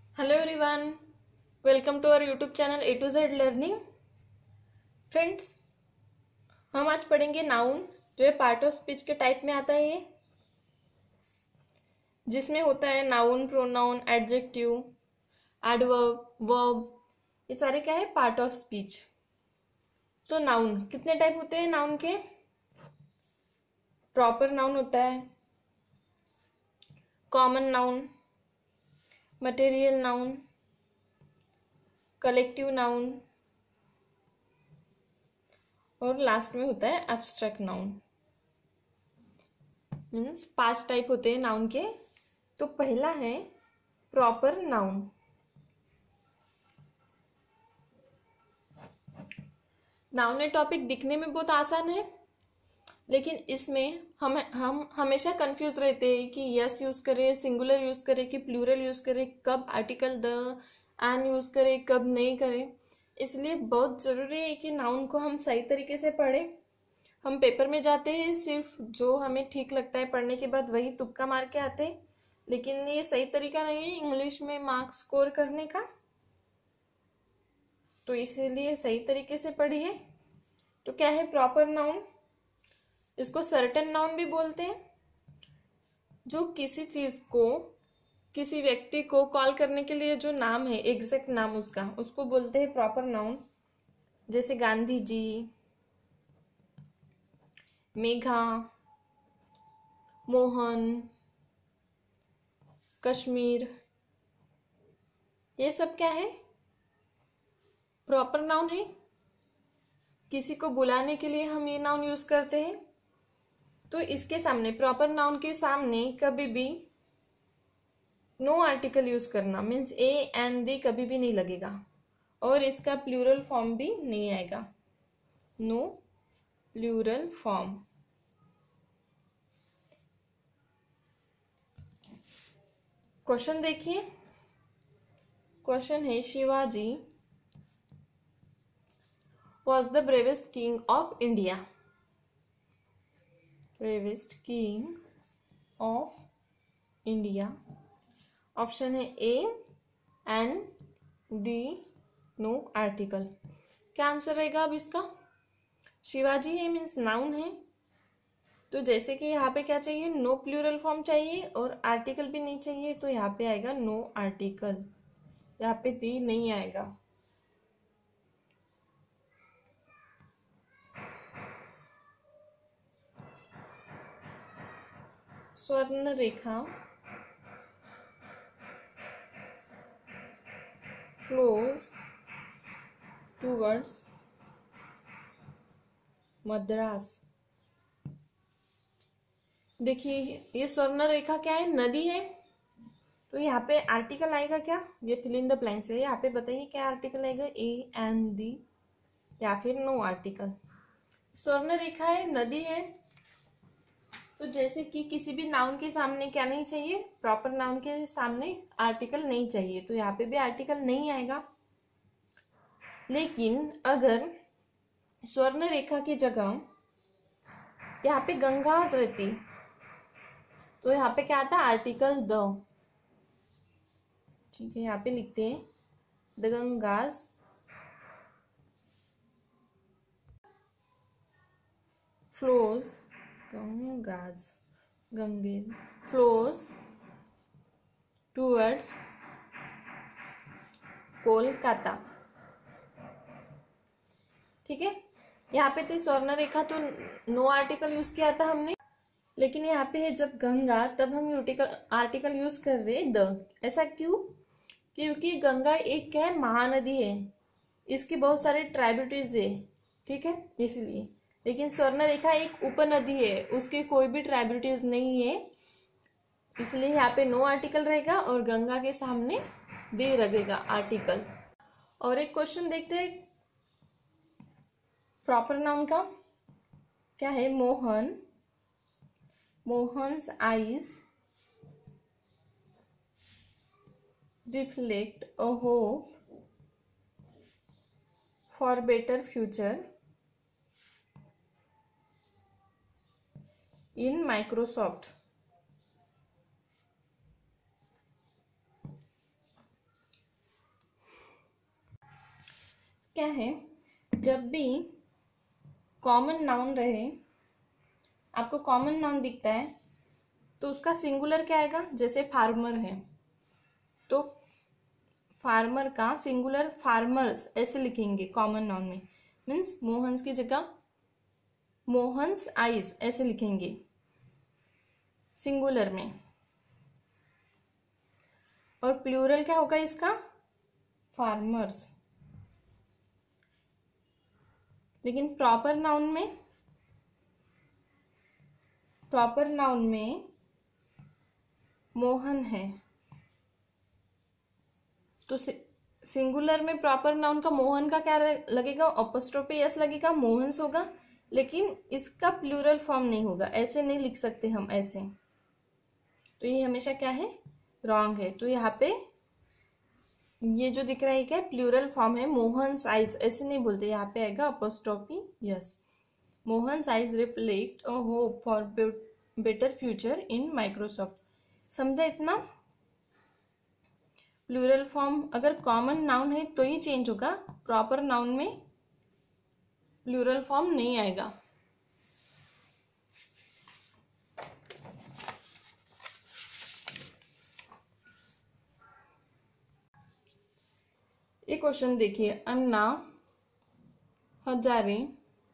Hello everyone, welcome to our YouTube channel A to Z learning. Friends, हम आज पढ़ेंगे noun, जो है पार्ट ऑफ स्पीच के टाइप में आता है ये, जिसमें होता है noun, pronoun, adjective, adverb, verb, ये सारे क्या है, पार्ट ऑफ स्पीच। तो नाउन कितने टाइप होते हैं नाउन के? प्रॉपर नाउन होता है, common noun, material noun, collective noun और लास्ट में होता है एब्स्ट्रैक्ट नाउन। मीन्स 5 टाइप होते हैं नाउन के। तो पहला है प्रॉपर नाउन। नाउन टॉपिक दिखने में बहुत आसान है, लेकिन इसमें हम हमेशा कंफ्यूज रहते हैं कि यस यूज करें, सिंगुलर यूज करें कि प्लूरल यूज करें, कब आर्टिकल द एन यूज करें, कब नहीं करें। इसलिए बहुत जरूरी है कि नाउन को हम सही तरीके से पढ़ें। हम पेपर में जाते हैं, सिर्फ जो हमें ठीक लगता है पढ़ने के बाद वही तुक्का मार के आते हैं, लेकिन ये सही तरीका नहीं है इंग्लिश में मार्क्स स्कोर करने का। तो इसीलिए सही तरीके से पढ़िए। तो क्या है प्रॉपर नाउन? इसको सर्टेन नाउन भी बोलते हैं, जो किसी चीज को, किसी व्यक्ति को कॉल करने के लिए जो नाम है, एग्जैक्ट नाम उसका, उसको बोलते हैं प्रॉपर नाउन। जैसे गांधी जी, मेघा, मोहन, कश्मीर, ये सब क्या है, प्रॉपर नाउन है। किसी को बुलाने के लिए हम ये नाउन यूज करते हैं। तो इसके सामने, प्रॉपर नाउन के सामने कभी भी नो आर्टिकल यूज करना, मीन्स ए एंड दी कभी भी नहीं लगेगा, और इसका प्लूरल फॉर्म भी नहीं आएगा, नो प्लूरल फॉर्म। क्वेश्चन देखिए। क्वेश्चन है, Shivaji was the bravest king of India. Bravest king of India. Option है a and the no article. क्या आंसर रहेगा अब इसका? शिवाजी है मीन्स नाउन है, तो जैसे कि यहाँ पे क्या चाहिए, नो प्लूरल फॉर्म चाहिए और आर्टिकल भी नहीं चाहिए, तो यहाँ पे आएगा नो आर्टिकल, यहाँ पे दी नहीं आएगा। स्वर्ण रेखा flows towards मद्रास। देखिए, ये स्वर्ण रेखा क्या है, नदी है, तो यहाँ पे आर्टिकल आएगा क्या? ये फिल इन द ब्लैंक्स है, यहाँ पे बताइए क्या आर्टिकल आएगा, ए एंड दी या फिर नो आर्टिकल। स्वर्ण रेखा है, नदी है, तो जैसे कि किसी भी नाउन के सामने क्या नहीं चाहिए, प्रॉपर नाउन के सामने आर्टिकल नहीं चाहिए, तो यहाँ पे भी आर्टिकल नहीं आएगा। लेकिन अगर स्वर्ण रेखा की जगह यहाँ पे गंगा रहती, तो यहाँ पे क्या आता है, आर्टिकल द। ठीक है, यहाँ पे लिखते हैं the Ganges flows, Ganges flows towards Kolkata. ठीक है, यहाँ पे थी स्वर्ण रेखा, तो नो आर्टिकल यूज किया था हमने, लेकिन यहाँ पे है जब गंगा, तब हम आर्टिकल यूज कर रहे द। ऐसा क्यों? क्योंकि गंगा एक क्या है, महानदी है, इसके बहुत सारे ट्राइब्यूटरीज है, ठीक है, इसलिए। लेकिन स्वर्ण रेखा एक उपनदी है, उसके कोई भी ट्राइब्यूटरीज नहीं है, इसलिए यहाँ पे नो आर्टिकल रहेगा और गंगा के सामने दे लगेगा आर्टिकल। और एक क्वेश्चन देखते हैं प्रॉपर नाउन का। क्या है, Mohan, Mohan's eyes reflect a hope for better future in Microsoft. क्या है, जब भी कॉमन नाउन रहे, आपको कॉमन नाउन दिखता है तो उसका सिंगुलर क्या आएगा, जैसे फार्मर है तो फार्मर का सिंगुलर फार्मर्स ऐसे लिखेंगे कॉमन नाउन में, मीन्स मोहन्स की जगह मोहन्स आइज ऐसे लिखेंगे सिंगुलर में। और प्लूरल क्या होगा इसका, फार्मर्स। लेकिन प्रॉपर नाउन में मोहन है तो सिंगुलर में प्रॉपर नाउन का मोहन का क्या लगेगा, अपोस्ट्रोफी एस लगेगा, मोहन्स होगा। लेकिन इसका प्लूरल फॉर्म नहीं होगा, ऐसे नहीं लिख सकते हम ऐसे, तो ये हमेशा क्या है, रॉन्ग है। तो यहाँ पे ये जो दिख रहा है क्या, प्लूरल फॉर्म है, मोहन्स आइज ऐसे नहीं बोलते, यहाँ पे आएगा apostrophe S. Mohan's eyes reflect a hope for better future in Microsoft. समझा इतना। प्लूरल फॉर्म अगर कॉमन नाउन है तो ही चेंज होगा, प्रॉपर नाउन में प्लूरल फॉर्म नहीं आएगा। ये क्वेश्चन देखिए, Anna Hazare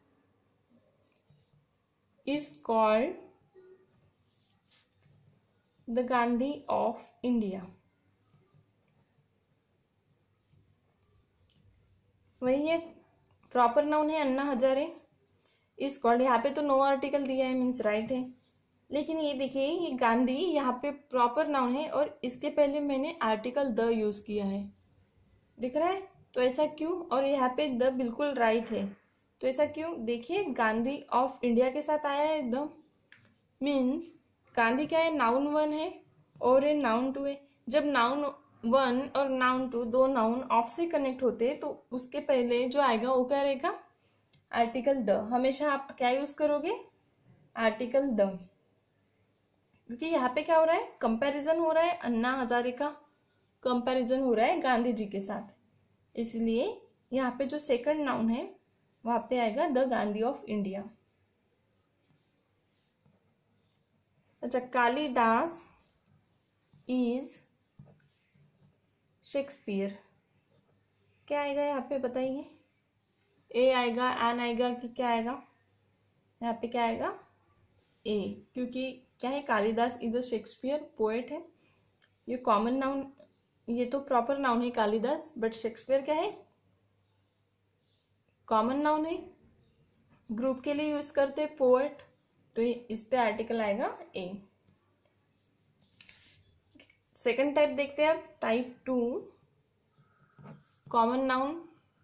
is called the Gandhi of India. वही है, प्रॉपर नाउन है अन्ना हजारे, इज कॉल्ड, यहाँ पे तो नो आर्टिकल दिया है मीन्स राइट है। लेकिन ये देखिए, ये गांधी यहाँ पे प्रॉपर नाउन है और इसके पहले मैंने आर्टिकल द यूज किया है, दिख रहा है, तो ऐसा क्यों। और यहाँ पे द बिल्कुल राइट है, तो ऐसा क्यों, देखिए गांधी ऑफ इंडिया के साथ आया है द, मीन्स गांधी क्या है, नाउन 1 है और ये नाउन 2 है। जब नाउन 1 और नाउन 2 दो नाउन ऑफ से कनेक्ट होते हैं तो उसके पहले जो आएगा वो क्या रहेगा, आर्टिकल द। हमेशा आप क्या यूज करोगे, आर्टिकल द, क्योंकि यहाँ पे क्या हो रहा है, कंपैरिजन हो रहा है, अन्ना हजारे का कंपैरिजन हो रहा है गांधी जी के साथ, इसलिए यहाँ पे जो सेकंड नाउन है वहां पे आएगा द गांधी ऑफ इंडिया। अच्छा, कालिदास इज शेक्सपियर, क्या आएगा यहाँ पे बताइए, ए आएगा, एन आएगा कि क्या आएगा, यहाँ पे क्या आएगा, ए, क्योंकि क्या है, Kalidas is a Shakespeare poet है। ये कॉमन नाउन, ये तो प्रॉपर नाउन है कालिदास, बट शेक्सपियर क्या है, कॉमन नाउन है, ग्रुप के लिए यूज करते हैं पोएट, तो इस पे आर्टिकल आएगा ए। सेकंड टाइप देखते हैं अब, type 2, common noun.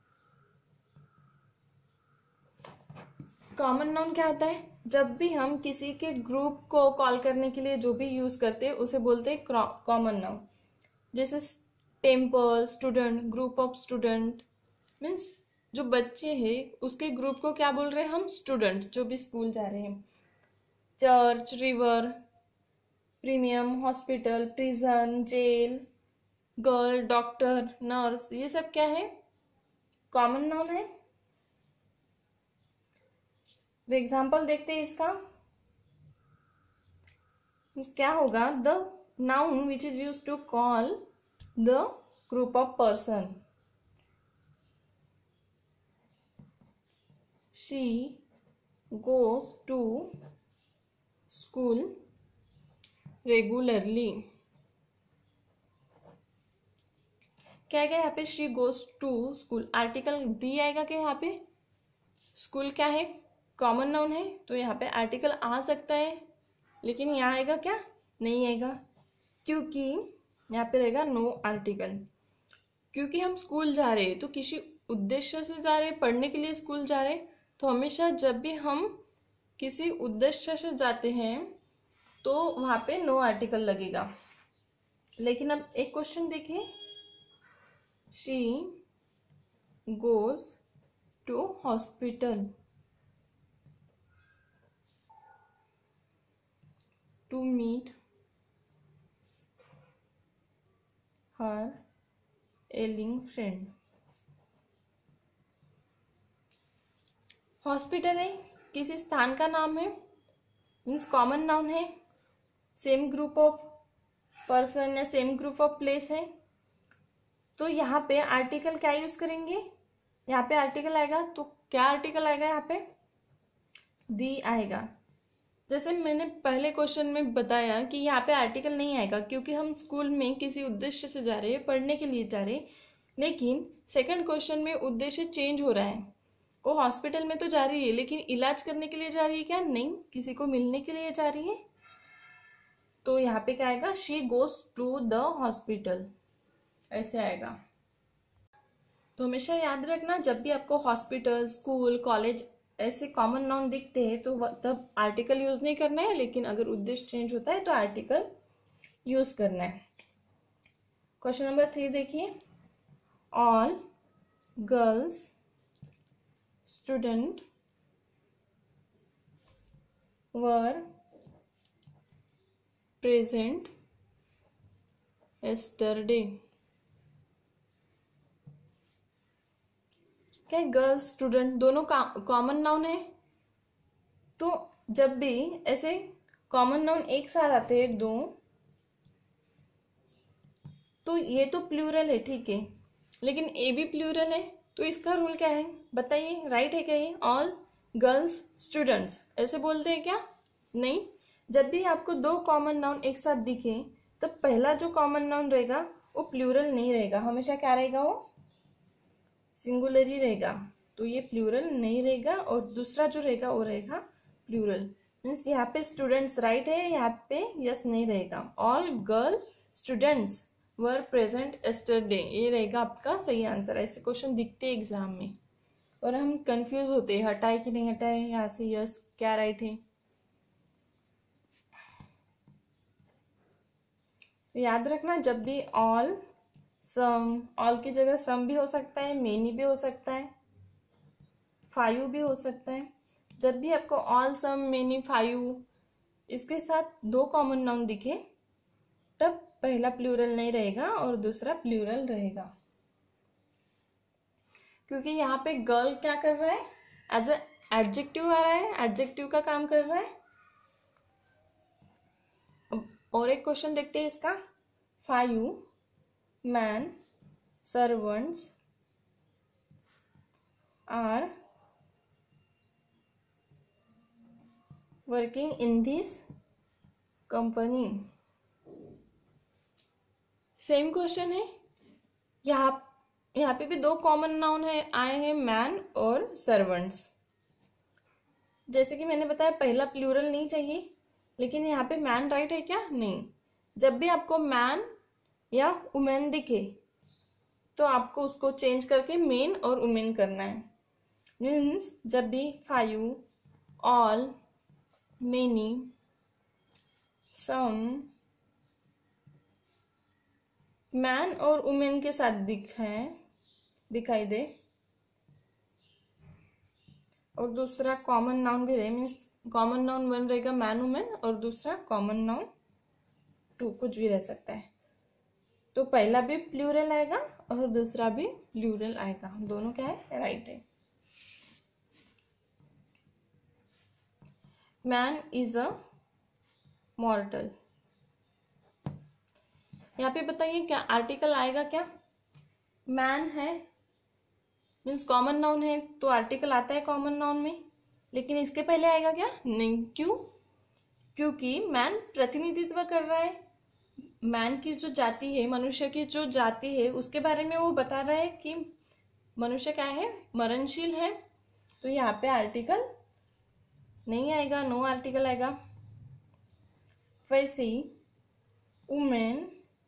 Common noun क्या होता है, जब भी हम किसी के ग्रुप को कॉल करने के लिए जो भी यूज करते हैं उसे बोलते हैं कॉमन नाउन। जैसे temple, student, group of student, means जो बच्चे हैं उसके ग्रुप को क्या बोल रहे हैं हम, स्टूडेंट, जो भी स्कूल जा रहे हैं। Church, river, premium, hospital, prison, jail, girl, doctor, nurse, ये सब क्या है, कॉमन नाउन है। एग्जाम्पल देखते हैं इसका, क्या होगा, the noun which is use to call the group of person. She goes to school regularly, क्या आएगा यहाँ पे, she goes to school, article the आएगा क्या यहाँ पे, स्कूल क्या है, कॉमन नाउन है, तो यहाँ पे आर्टिकल आ सकता है, लेकिन यहाँ आएगा क्या, नहीं आएगा, क्योंकि यहाँ पे रहेगा नो आर्टिकल। क्योंकि हम स्कूल जा रहे हैं तो किसी उद्देश्य से जा रहे हैं, पढ़ने के लिए स्कूल जा रहे हैं, तो हमेशा जब भी हम किसी उद्देश्य से जाते हैं तो वहां पे नो आर्टिकल लगेगा। लेकिन अब एक क्वेश्चन देखिए, she goes to hospital to meet her ailing friend. Hospital है, किसी स्थान का नाम है, मीन्स कॉमन नाउन है, सेम ग्रुप ऑफ पर्सन या सेम ग्रुप ऑफ प्लेस है, तो यहाँ पे आर्टिकल क्या यूज करेंगे, यहाँ पे आर्टिकल आएगा, तो क्या आर्टिकल आएगा यहाँ पे, दी आएगा। जैसे मैंने पहले क्वेश्चन में बताया कि यहाँ पे आर्टिकल नहीं आएगा क्योंकि हम स्कूल में किसी उद्देश्य से जा रहे हैं, पढ़ने के लिए जा रहे हैं, लेकिन सेकंड क्वेश्चन में उद्देश्य चेंज हो रहा है। वो हॉस्पिटल में तो जा रही है लेकिन इलाज करने के लिए जा रही है क्या, नहीं, किसी को मिलने के लिए जा रही है, तो यहाँ पे क्या आएगा, she goes to the hospital, ऐसे आएगा। तो हमेशा याद रखना, जब भी आपको हॉस्पिटल, स्कूल, कॉलेज ऐसे कॉमन नाउन दिखते हैं तो तब आर्टिकल यूज नहीं करना है, लेकिन अगर उद्देश्य चेंज होता है तो आर्टिकल यूज करना है। क्वेश्चन नंबर 3 देखिए, all girls student were present yesterday। क्या है, गर्ल्स स्टूडेंट दोनों कॉमन नाउन है, तो जब भी ऐसे कॉमन नाउन एक साथ आते हैं दो, तो ये तो प्लूरल है, ठीक है, लेकिन ए भी प्लूरल है, तो इसका रूल क्या है बताइए, राइट है क्या ये, ऑल गर्ल्स स्टूडेंट्स ऐसे बोलते हैं क्या, नहीं। जब भी आपको दो कॉमन नाउन एक साथ दिखे तो पहला जो कॉमन नाउन रहेगा वो प्लूरल नहीं रहेगा, हमेशा क्या रहेगा, वो सिंगुलर ही रहेगा, तो ये प्लूरल नहीं रहेगा, और दूसरा जो रहेगा वो रहेगा प्लूरल। मीन्स यहाँ पे स्टूडेंट्स राइट है, यहाँ पे यस नहीं रहेगा, all girl students were present yesterday, ये रहेगा आपका सही आंसर। ऐसे क्वेश्चन दिखते हैं एग्जाम में और हम कंफ्यूज होते हैं, हटाए कि नहीं हटाए, यहाँ से यस क्या राइट है। तो याद रखना, जब भी ऑल, सम, ऑल की जगह सम भी हो सकता है, मेनी भी हो सकता है, फाइव भी हो सकता है। जब भी आपको ऑल, सम, मेनी, फाइव इसके साथ दो कॉमन नाउन दिखे तब पहला प्लूरल नहीं रहेगा और दूसरा प्लूरल रहेगा, क्योंकि यहाँ पे गर्ल क्या कर रहा है, एज ए एडजेक्टिव आ रहा है, एडजेक्टिव का काम कर रहा है। और एक क्वेश्चन देखते हैं इसका, 5 men servants are working in this company। Same question है, यहाँ पे भी दो कॉमन नाउन है आए हैं, मैन और सर्वेंट्स। जैसे कि मैंने बताया पहला प्लूरल नहीं चाहिए, लेकिन यहाँ पे मैन राइट है क्या, नहीं। जब भी आपको मैन या वुमेन दिखे तो आपको उसको चेंज करके मेन और वुमेन करना है। मीन्स जब भी 5, ऑल, मेनी, सम मैन और वुमेन के साथ दिखाई दे, और दूसरा कॉमन नाउन भी रहे, मीन्स कॉमन नाउन 1 रहेगा मैन वुमेन और दूसरा कॉमन नाउन 2, कुछ भी रह सकता है, तो पहला भी प्लूरल आएगा और दूसरा भी प्लूरल आएगा, दोनों क्या है, राइट है। मैन इज अ मॉर्टल, यहाँ पे बताइए क्या आर्टिकल आएगा क्या, मैन है मीन्स कॉमन नाउन है तो आर्टिकल आता है कॉमन नाउन में, लेकिन इसके पहले आएगा क्या, नहीं, क्यों, क्योंकि मैन प्रतिनिधित्व कर रहा है, मैन की जो जाति है, मनुष्य की जो जाति है उसके बारे में वो बता रहा है कि मनुष्य क्या है, मरणशील है, तो यहाँ पे आर्टिकल नहीं आएगा, नो आर्टिकल आएगा। वैसे ही women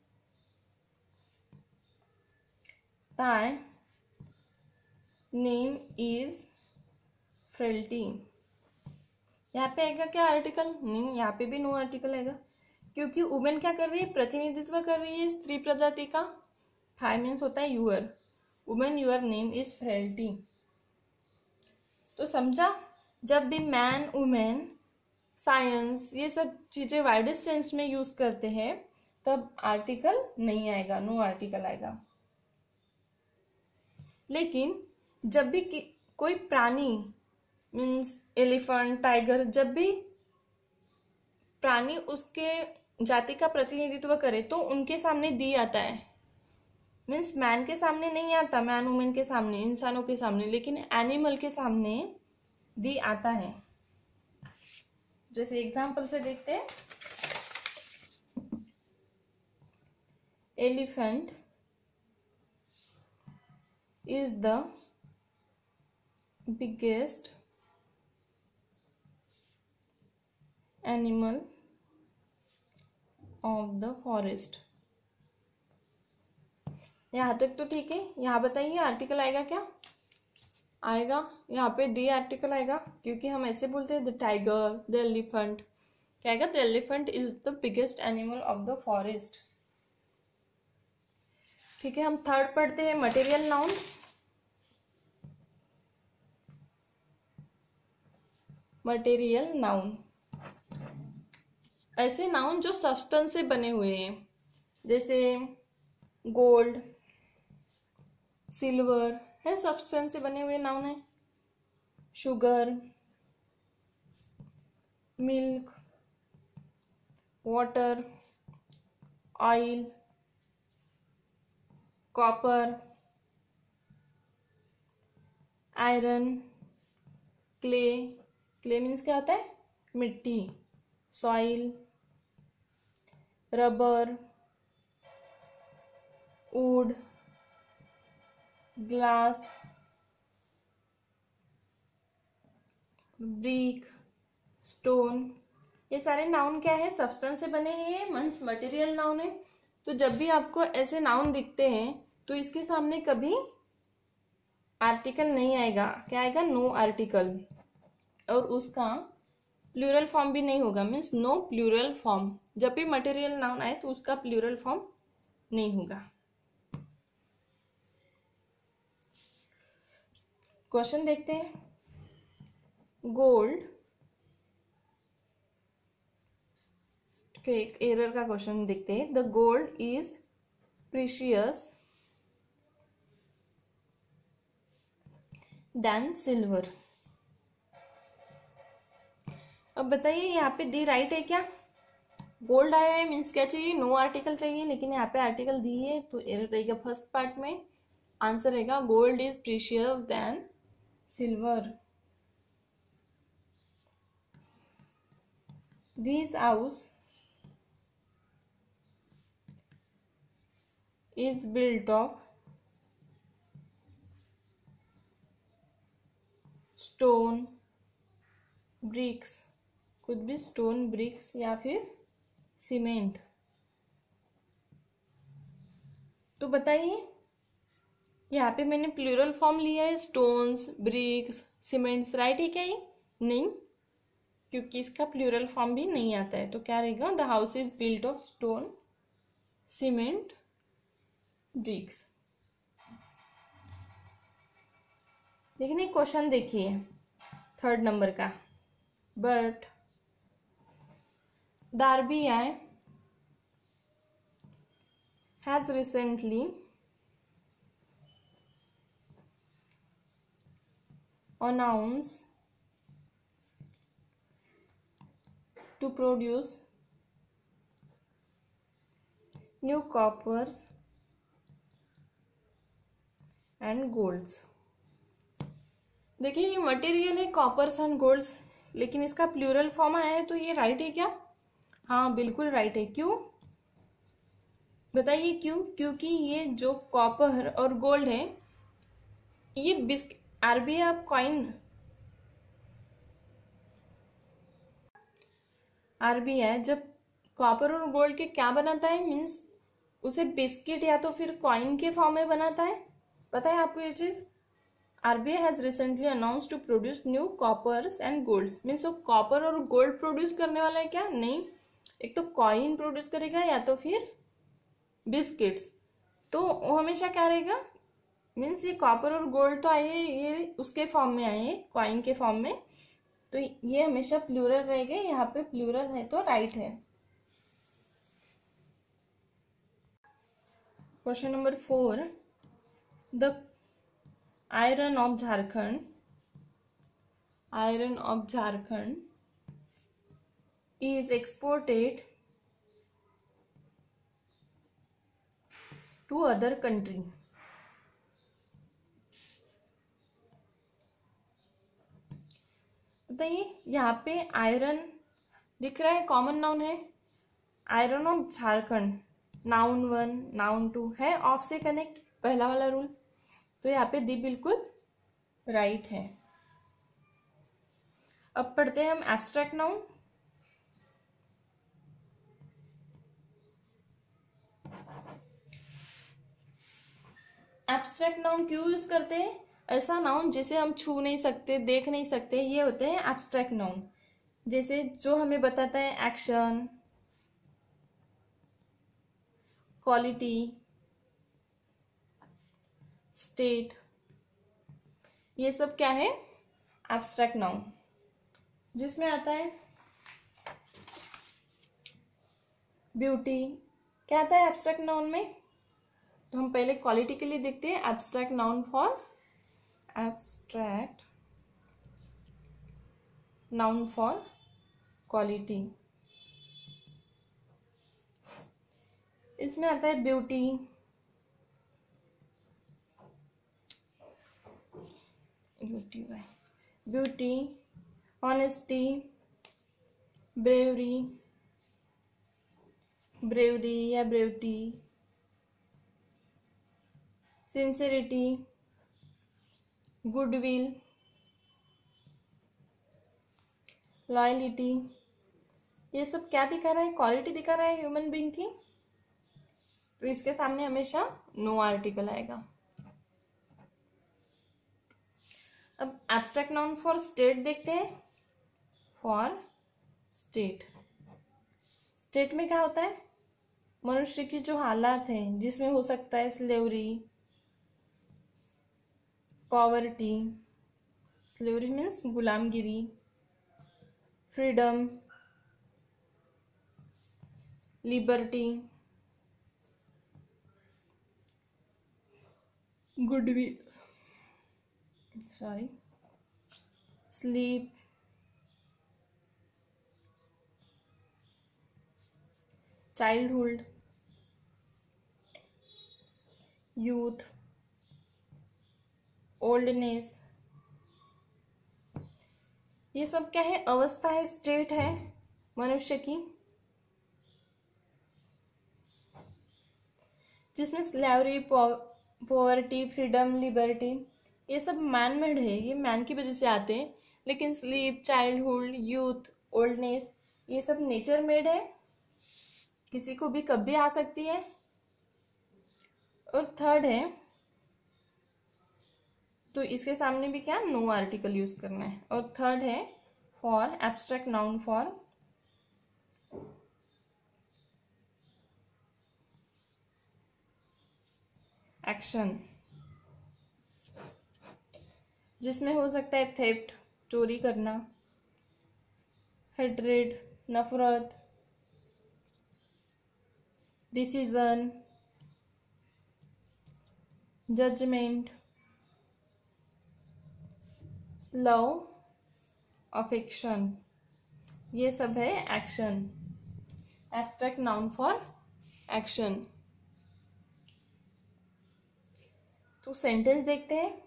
thy name is frailty, यहाँ पे आएगा क्या आर्टिकल, नहीं, यहाँ पे भी नो आर्टिकल आएगा, क्योंकि वुमेन क्या कर रही है, प्रतिनिधित्व कर रही है स्त्री प्रजाति का, थाई मीन्स होता है your, women your name is frailty. तो समझा, जब भी मैन, वुमेन, साइंस ये सब चीजें वाइडेस्ट सेंस में यूज करते हैं तब आर्टिकल नहीं आएगा, नो आर्टिकल आएगा। लेकिन जब भी कोई प्राणी मीन्स एलिफेंट, टाइगर, जब भी प्राणी उसके जाति का प्रतिनिधित्व करे तो उनके सामने दी आता है। मीन्स मैन के सामने नहीं आता, मैन वुमेन के सामने, इंसानों के सामने, लेकिन एनिमल के सामने दी आता है। जैसे एग्जांपल से देखते हैं, elephant is the biggest animal of the forest. यहां तक तो ठीक है। यहां बताइए आर्टिकल आएगा क्या? आएगा, यहाँ पे दी आर्टिकल आएगा, क्योंकि हम ऐसे बोलते हैं द टाइगर, द एलिफेंट। क्या आएगा? The elephant is the biggest animal of the forest. ठीक है, हम थर्ड पढ़ते हैं, मटेरियल नाउन। मटेरियल नाउन ऐसे नाउन जो सब्सटेंस से बने हुए हैं, जैसे गोल्ड, सिल्वर है, सब्सटेंस से बने हुए नाउन है। Sugar, milk, water, oil, copper, iron, clay. Clay means क्या होता है? मिट्टी। Soil, rubber, wood, glass, brick, stone. ये सारे नाउन क्या है? सब्सटेंस से बने हैं, मीन्स मटेरियल नाउन है। तो जब भी आपको ऐसे नाउन दिखते हैं तो इसके सामने कभी आर्टिकल नहीं आएगा। क्या आएगा? No article. और उसका प्लूरल फॉर्म भी नहीं होगा, मीन्स नो प्लूरल फॉर्म। जब भी मटेरियल नाउन आए तो उसका प्लूरल फॉर्म नहीं होगा। क्वेश्चन देखते हैं। गोल्ड, एक एरर का क्वेश्चन देखते हैं। The gold is precious than silver. अब बताइए यहाँ पे दी राइट है क्या? गोल्ड आया है, मीन्स क्या चाहिए? नो आर्टिकल चाहिए, लेकिन यहाँ पे आर्टिकल दी है तो एरर रहेगा। फर्स्ट पार्ट में आंसर रहेगा gold is precious than silver. This house is built of stone, bricks, कुछ भी stone, bricks या फिर सीमेंट। तो बताइए यहाँ पे मैंने प्लूरल फॉर्म लिया है, स्टोन्स, ब्रिक्स, सीमेंट्स। राइट है क्या ये? नहीं, क्योंकि इसका प्लूरल फॉर्म भी नहीं आता है। तो क्या रहेगा? The house is built of stone, cement, bricks. लेकिन एक क्वेश्चन देखिए थर्ड नंबर का। But the RBI has recently announced to produce new coppers and golds। देखिए ये मटेरियल है कॉपर्स एंड गोल्ड्स, लेकिन इसका प्लूरल फॉर्म आया है, तो ये राइट है क्या? हाँ बिल्कुल राइट है। क्यों बताइए क्यों? क्योंकि ये जो कॉपर और गोल्ड है ये RBI अब कॉइन, RBI जब कॉपर और गोल्ड के क्या बनाता है, मीन्स उसे बिस्किट या तो फिर कॉइन के फॉर्म में बनाता है। पता है आपको ये चीज? RBI has recently announced to produce new coppers and golds। मीन्स वो कॉपर और गोल्ड प्रोड्यूस करने वाला है क्या? नहीं, एक तो कॉइन प्रोड्यूस करेगा या तो फिर बिस्किट्स। तो वो हमेशा क्या रहेगा? मीन्स ये कॉपर और गोल्ड तो आए हैं, ये उसके फॉर्म में आए हैं, कॉइन के फॉर्म में, तो ये हमेशा प्लूरल रहेगा। यहाँ पे प्लूरल है तो राइट है। Question number 4, the iron of Jharkhand iron of Jharkhand is exported to other country. बताइए यहाँ पे आयरन दिख रहा है, कॉमन नाउन है, iron of Jharkhand, noun 1 noun 2 है, ऑफ से कनेक्ट, पहला वाला रूल, तो यहाँ पे दी बिल्कुल राइट है। अब पढ़ते हैं हम एब्स्ट्रैक्ट नाउन। एब्स्ट्रैक्ट नाउन क्यों यूज करते हैं? ऐसा नाउन जिसे हम छू नहीं सकते, देख नहीं सकते, ये होते हैं एब्स्ट्रैक्ट नाउन। जैसे जो हमें बताता है एक्शन, क्वालिटी, स्टेट, ये सब क्या है? Abstract noun. जिसमें आता है ब्यूटी, क्या आता है एब्स्ट्रैक्ट नाउन में? तो हम पहले क्वालिटी के लिए देखते हैं। एब्स्ट्रैक्ट नाउन फॉर क्वालिटी, इसमें आता है ब्यूटी, ऑनेस्टी, ब्रेवरी या ब्रेविटी, सिंसियरिटी, गुडविल, लॉयलिटी, ये सब क्या दिखा रहा है? क्वालिटी दिखा रहा है ह्यूमन बीइंग की। तो इसके सामने हमेशा नो आर्टिकल आएगा। अब एब्स्ट्रैक्ट नाउन फॉर स्टेट देखते हैं। फॉर स्टेट में क्या होता है? मनुष्य की जो हालात हैं, जिसमें हो सकता है स्लेवरी, पॉवर्टी, स्लेवरी मीन्स गुलामगिरी, freedom, liberty, goodwill, sleep, childhood, youth, oldness, ये सब क्या है? अवस्था है, स्टेट है मनुष्य की, जिसमें स्लेवरी, पॉवर्टी, फ्रीडम, लिबर्टी, ये सब मैन मेड है, ये मैन की वजह से आते हैं। लेकिन स्लीप, चाइल्डहुड, यूथ, ओल्डनेस, ये सब नेचर मेड है, किसी को भी कभी आ सकती है। और थर्ड है, तो इसके सामने भी क्या? नो आर्टिकल यूज करना है। और थर्ड है for abstract noun for action, जिसमें हो सकता है थेफ्ट, चोरी करना, हेट्रेड, नफरत, डिसीजन, जजमेंट, लव, अफेक्शन, ये सब है action. Abstract noun for action. तो सेंटेंस देखते हैं।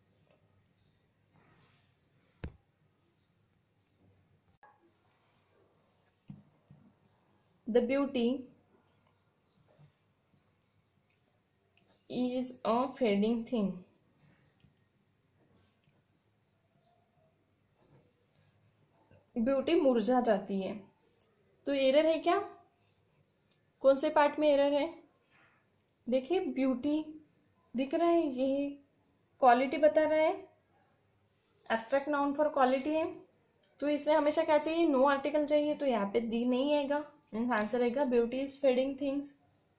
The beauty is a fading thing. Beauty मुरझा जाती है। तो एरर है क्या? कौन से पार्ट में एरर है? देखिए ब्यूटी दिख रहा है, ये क्वालिटी बता रहा है, एब्स्ट्रैक्ट नाउन फॉर क्वालिटी है, तो इसमें हमेशा क्या चाहिए? नो आर्टिकल चाहिए। तो यहाँ पे दी नहीं आएगा, मीन्स आंसर आएगा beauty is fading things.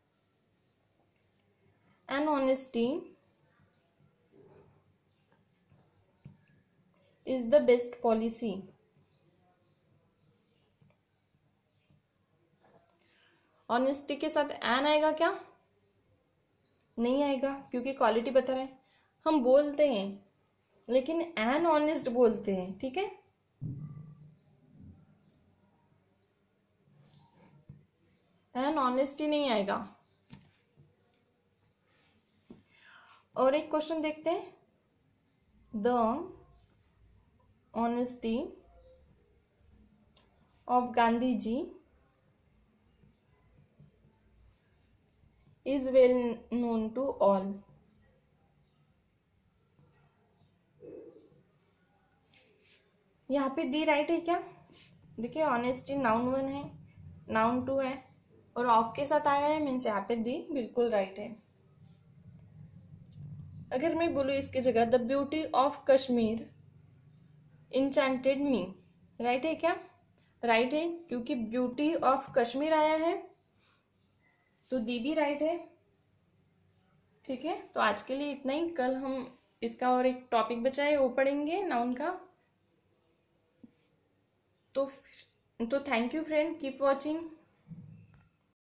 And honesty is the best policy. Honesty के साथ एन आएगा क्या? नहीं आएगा, क्योंकि क्वालिटी बता रहा है। हम बोलते हैं लेकिन एन ऑनेस्ट बोलते हैं, ठीक है, एंड ऑनेस्टी नहीं आएगा। और एक क्वेश्चन देखते हैं, the honesty of Gandhi ji is well known to all. यहाँ पे दी राइट है क्या? देखिए ऑनेस्टी नाउन 1 है, नाउन 2 है और ऑफ के साथ आया है, मीन्स यहाँ पे दी बिल्कुल राइट है। अगर मैं बोलूँ इसकी जगह the beauty of Kashmir enchanted me, right है क्या? राइट है, क्योंकि ब्यूटी ऑफ कश्मीर आया है तो दी भी राइट है। ठीक है, तो आज के लिए इतना ही। कल हम इसका और एक टॉपिक बचा है वो पढ़ेंगे नाउन का। तो thank you friend, keep watching.